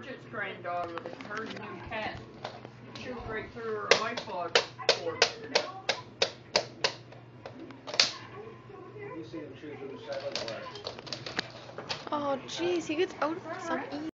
Bridget's granddaughter, her new cat, chewed right through her iPod cord. Oh, jeez, he gets out of some